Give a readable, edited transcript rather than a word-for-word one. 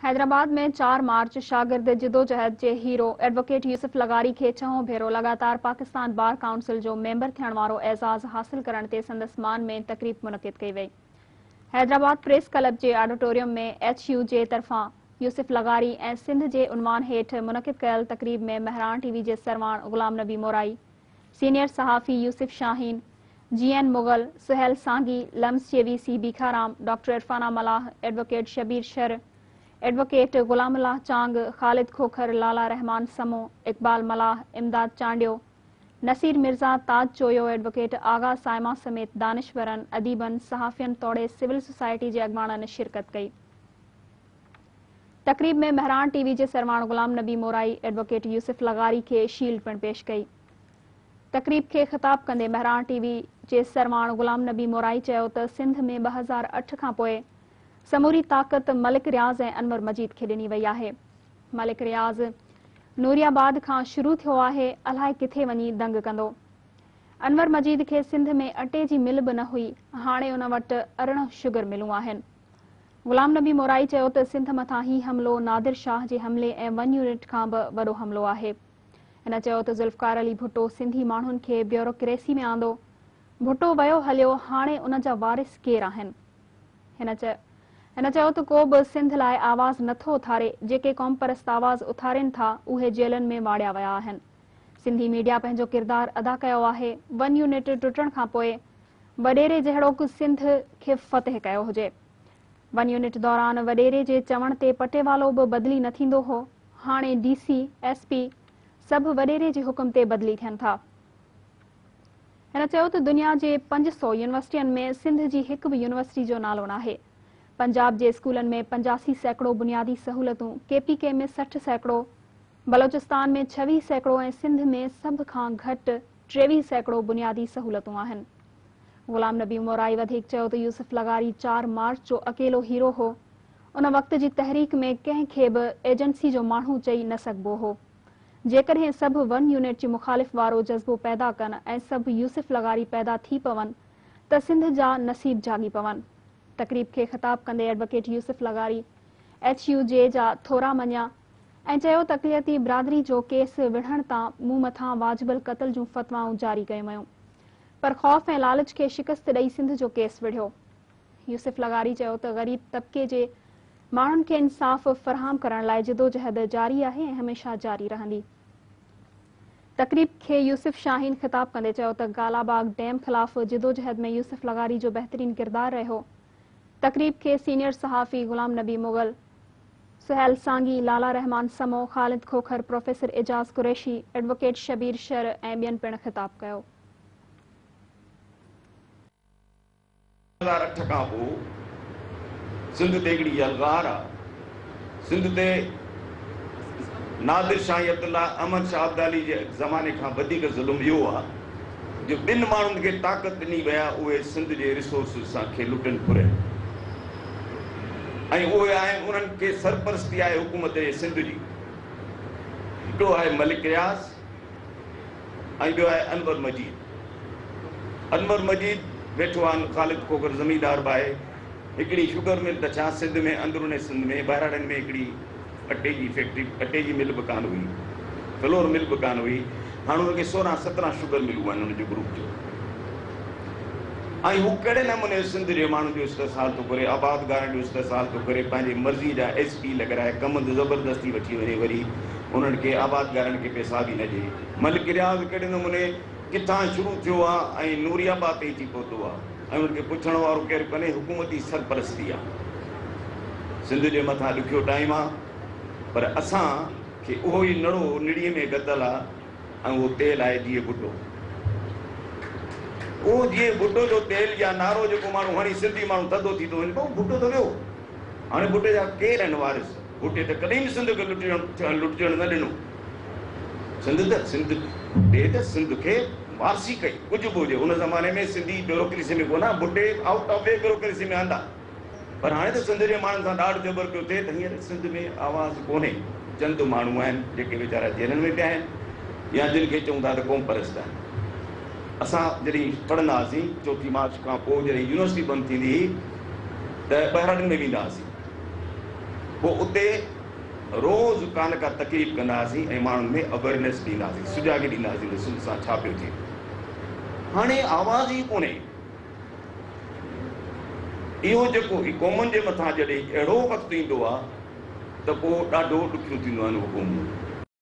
हैदराबाद में 4 मार्च शागिर्द जिदोजहद जे hero advocate यूसुफ लगारी खे 6 भेरो लगातार पाकिस्तान बार काउंसिल जो मेंबर थियण वारो एज़ाज़ हासिल करण ते संदसि मान में तकरीब मुनक़िद कई वई। हैदराबाद प्रेस क्लब जे ऑडिटोरियम में HU जे तरफ़ां यूसुफ लगारी ऐं सिंध जे उनवान हेठि मुनक़िद कयल तकरीब में महरान टीवी जे सरवाण गुलाम नबी मोराई, सीनियर सहाफ़ी यूसुफ शाहीन, GN मुगल, सुहेल सांगी, लम्स JVC Bikharam, doctor Irfana Mallah, advocate Shabir Shar, advocate Ghulam Allah Chang, Khalid Khokhar, Lala Rehman Samo, Iqbal Mallah, Imdad Chandio, Naseer Mirza, Taj Choyo, advocate Agha Saima समेत दानिशवरन, अदीबन, सहाफ़ियन तोड़े सिविल सोसाइटी जे अॻवाननि शिरकत कई। तकरीब में महरान टीवी जे सरवाण गुलाम नबी मोराई एडवोकेट यूसुफ लगारी खे शील्ड पिण पेश कई। तकरीब खे ख़िताब कंदे महरान टीवी जे सरवाण गुलाम नबी मोराई चयो त सिंध में 2008 खां पोइ समूरी ताक़त मलिक रियाज़ ऐं अनवर मजीद खे ॾिनी वई आहे। मलिक रियाज़ नूरियाबाद खां शुरू थियो आहे, अलाए किथे वञी दंग कंदो। अनवर मजीद खे सिंध में अटे जी मिल बि न हुई, हाणे उन वटि 18 शुगर मिलूं आहिनि। गुलाम नबी मोराई चयो त सिंध मथां ही हमलो नादिर शाह जे हमले ऐं 1 यूनिट खां बि वॾो हमलो आहे। हिन चयो त ज़ुल्फ़कार अली भुट्टो सिंधी माण्हुनि खे ब्यूरोक्रेसी में आंदो। भुट्टो वियो हलियो, हाणे उन जा वारिस केरु आहिनि। हिन चयो त को बि सिंध लाइ आवाज़ नथो उथारे, जेके क़ौम परस्त आवाज़ उथारिनि था उहे जेलनि में वाड़िया विया आहिनि। सिंधी मीडिया पंहिंजो किरदारु अदा कयो आहे। 1 यूनिट टुटण खां पोइ वॾेरे जहिड़ोक सिंध खे फ़तह कयो हुजे। 1 यूनिट दौरान वॾेरे जे चवण ते पटेवालो बि बदिली न थींदो हो। हाणे DC SP सभु वॾेरे जे हुकुम ते बदिली थियनि था। हिन चयो त दुनिया जे 500 यूनिवर्सिटियुनि में सिंध जी हिकु बि यूनिवर्सिटी जो नालो नाहे। पंजाब जे स्कूलनि में 85% बुनियादी सहूलतूं, KPK में 60%, बलोचिस्तान में 26% ऐं सिंध में सभ खां घटि 23% बुनियादी सहूलतूं आहिनि। गुलाम नबी मोराई वधीक चयो त यूसुफ लगारी 4 मार्च जो अकेलो हीरो हो। उन वक़्त जी तहरीक में कंहिंखे बि एजेंसी जो माण्हू चई न सघिबो हो। जेकॾहिं सभु 1 यूनिट जी मुखालिफ़ वारो जज़्बो पैदा कनि ऐं सभु यूसुफ लगारी पैदा थी पवनि त सिंध जा नसीब जागी पवनि। तकरीब खे ख़िताब कंदे एडवोकेट यूसुफ लगारी HUJ जा थोरा मञिया ऐं चयो त अक़लियती बिरादरी जो केस विढ़ण तां मूं मथां वाजिबल क़त्ल जूं फ़तवाऊं जारी कयूं वयूं, पर ख़ौफ़ ऐं लालच खे शिकस्त ॾेई सिंध जो केस विढ़ियो। यूसुफ लगारी चयो त ग़रीब तबिके जे माण्हुनि खे इंसाफ़ फ़राहम करण लाइ जिदोजहद जारी आहे ऐं हमेशह जारी रहंदी। तकरीब खे यूसुफ शाहीन ख़िताब कंदे चयो त गालाबाग डैम ख़िलाफ़ जिदोजहद में यूसुफ लगारी जो बहितरीन किरदारु रहियो। तकरीब के सीनियर सहाफ़ी गुलाम नबी मुगल, सुहेल सांगी, लाला रहमान समो, खालिद खोखर, प्रोफेसर एजाज कुरैशी, एडवोकेट शबीर शर ऐं ॿियनि पिण ख़िताब कयो। 2008 खां पोइ सिंध ते हिकिड़ी यलगार आहे। सिंध ते नादिर शाह अब्दुल्ला अहमद शाह अब्दाली जे ज़माने खां वधीक ज़ुल्म इहो आहे जो ॿिनि माण्हुनि खे ताक़त ॾिनी विया, उहे सिंध जे रिसोर्सिस सां खे लुटनि फुरनि ऐं उहे आहिनि, उन्हनि खे सरपरस्ती आहे हुकूमत सिंध जी। हिकिड़ो आहे मलिक रियाज़ ऐं ॿियो आहे अनवर मजीद। अनवर मजीद वेठो आहे, खालिद खोखर ज़मींदार बि आहे। हिकिड़ी शुगर मिल त छा सिंध में अंदरूने सिंध में बहिराड़नि में हिकिड़ी अटे जी फैक्ट्री, अटे जी मिल बि कान हुई, फ्लोर मिल बि कान हुई। हाणे हुनखे 16-17 शुगर मिलूं आहिनि हुनजो ग्रुप जो। ऐं हू कहिड़े नमूने सिंध जे माण्हुनि जो इस्तेसाल थो करे, आबादगारनि जो इस्तेसाल थो करे, पंहिंजी मर्ज़ी जा SP लॻाए कम ज़बरदस्ती वठी वञे, वरी उन्हनि खे आबादगारनि खे पैसा बि न ॾिए। मलिक रियाज़ कहिड़े नमूने किथां शुरू थियो आहे ऐं नूरियाबाद ते अची पहुतो आहे ऐं उनखे पुछण वारो केरु कोन्हे। हुकूमती सरपरस्ती आहे। सिंध जे मथां ॾुखियो टाइम आहे, पर असांखे उहो ई नड़ो निड़ीअ में गतल आहे ऐं उहो तेल आहे जीअं बुटो। उहो जीअं बुटो जो तेल या नारो जेको माण्हू हणी सिंधी माण्हू थधो थी थो वञे, पोइ बुटो त वियो। हाणे बुटे जा केरु आहिनि वारिस? बुटे त कॾहिं बि सिंध खे लुटजण न ॾिनो। सिंध खे वारसी कई, कुझु बि हुजे। उन ज़माने में सिंधी ब्यूरोक्रेसी में कोन, बुटे आउट ऑफ वे ब्यूरोक्रेसी में आंदा। पर हाणे त सिंध जे माण्हुनि सां ॾाढो जबर पियो थिए त हींअर सिंध में आवाज़ कोन्हे। चंद माण्हू आहिनि जेके वीचारा जेलनि में पिया आहिनि या जिन खे चऊं था त क़ौम परस्त आहिनि। असां जॾहिं पढ़ंदा हुआसीं 4 मार्च खां पोइ जॾहिं यूनिवर्सिटी बंदि थींदी हुई त बहिराड़नि में वेंदा हुआसीं। पोइ उते रोज़ कान का तकलीफ़ कंदासीं ऐं माण्हुनि में अवेयरनेस ॾींदासीं, सुजाॻी ॾींदासीं त सुन सां छा पियो थिए। हाणे आवाज़ ई कोन्हे। इहो जेको क़ौमुनि जे मथां जॾहिं अहिड़ो वक़्तु ईंदो आहे त पोइ ॾाढो ॾुखियो थींदो आहे हुकूम।